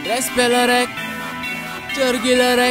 respect la rek cër gi la rek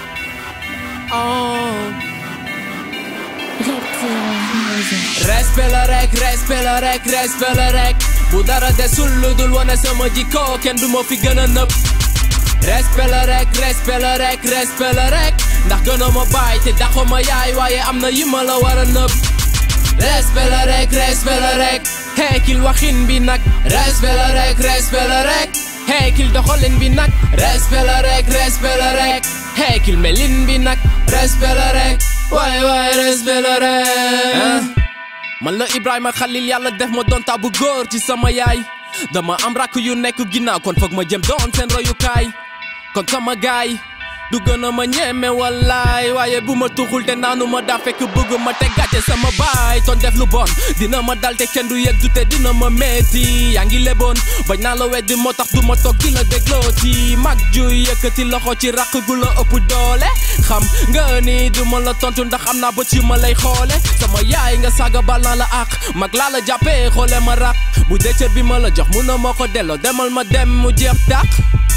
respect la rek respect la rek respect la rek bu dara desul lu dul wane sama jikko kenn du ma fi gën a nëb respect la rek respect la rek respect la rek ndax gënoo ma baay te daxoo ma yaay waaye am na yi ma la war a nëb respect la rek respect la rek heekil waxin bi nag respect la rek respect la rek heekil doxalin bi nag respect la rek respect la rek heekil melin bi nag respect la rek waay waay respect la rek man la Ibrahima Khalil yàlla def ma doon tabu góor ci sama yaay dama am rakk yu nekk ginnaaw kon foog ma jëm doon seen royukaay kon sama gaay du gën a ma ñeme wallaay waaye bu ma tuxul te naanu ma daa fekk bëgg ma te gàcce sama baay ton def lu bon dina ma dal te kenn du yëg du te dina ma metti yaa ngi leboon bañ naa la weddi moo tax du ma toog di la dégloo ci mag ju yëkkati loxo ci rakk gu la ëpp doole xam nga ni du ma la tontu ndax am naa bët yu ma lay xoole sama yaay nga saaga bal naa la ak mag laa la jàppee xoole ma rak bu dee cër bi ma la jox mun na ma ko delloo demal ma dem mu jeex tàq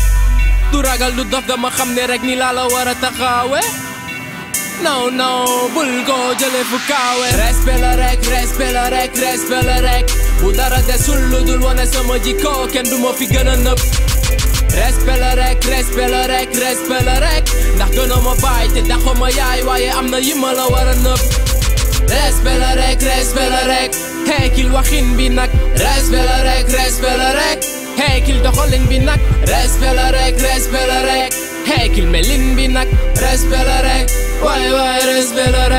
du ragal du dof dama xam ne rek ni laa la war a taxawe non non bul ko jëlee fu kaawe respect la rek respect la rek respect la rek bu dara desul lu dul wane sama jikko kenn du ma fi gën a nëb respect la rek respect la rek respect la rek ndax gënoo ma baay te daxoo ma yaay waaye am na yi ma la war a nëb respect la rek respect la rek heekil waxin bi nag respect la rek respect la rek heekil doxalin bi nag respect la rek respect la rek heekil melin bi nag respect la rek waay waay respect la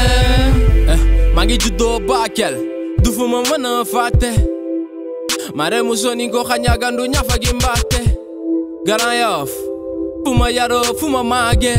rek maa ngi juddoo Bakel du fu ma mën a fàtte mare mu soni ko xañagandu ñafa gi mbaate Grand Yoff fu ma yaroo fu ma màgge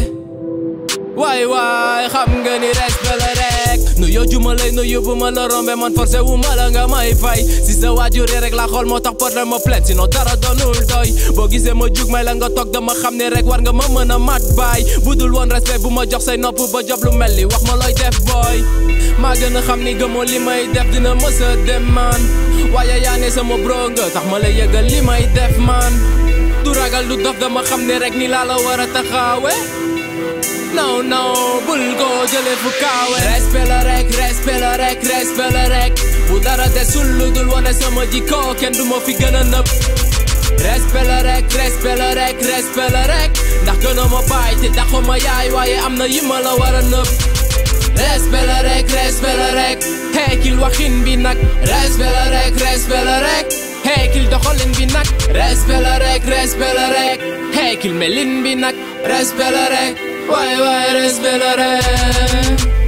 waay waay xam nga ni respect la rek nuyoo ju ma lay nuyu bu ma la rombe man forcé wu ma la nga may fay si sa waajur rek la xool moo tax porte ma plainte sinon dara doonul doy boo gisee ma jug may la nga toog dama xam ne rek war nga ma mën a mat baay bu dul woon respect bu ma jox say nopp ba job lu mel ni wax ma looy def booy maa gën a xam ni gëmoo li may def dina mës a dem man waaye yaa ne sama bro nga tax ma lay yëgal li may def man du ragal du dof dama xam ne rek ni laa la war a taxawe non non bul ko jëlee fu kaawe respect la rek respect la rek respect la rek bu dara desul lu dul wane sama jikko kenn du ma fi gën a nëb respect la rek respect la rek respect la rek ndax gënoo ma baay te daxoo ma yaay waaye am na yi ma la war a nëb respect la rek respect la rek heekil waxin bi nag respect la rek respect la rek heekil doxalin bi nag respect la rek respect la rek heekil melin bi nag respect la rek waay waay respect la rek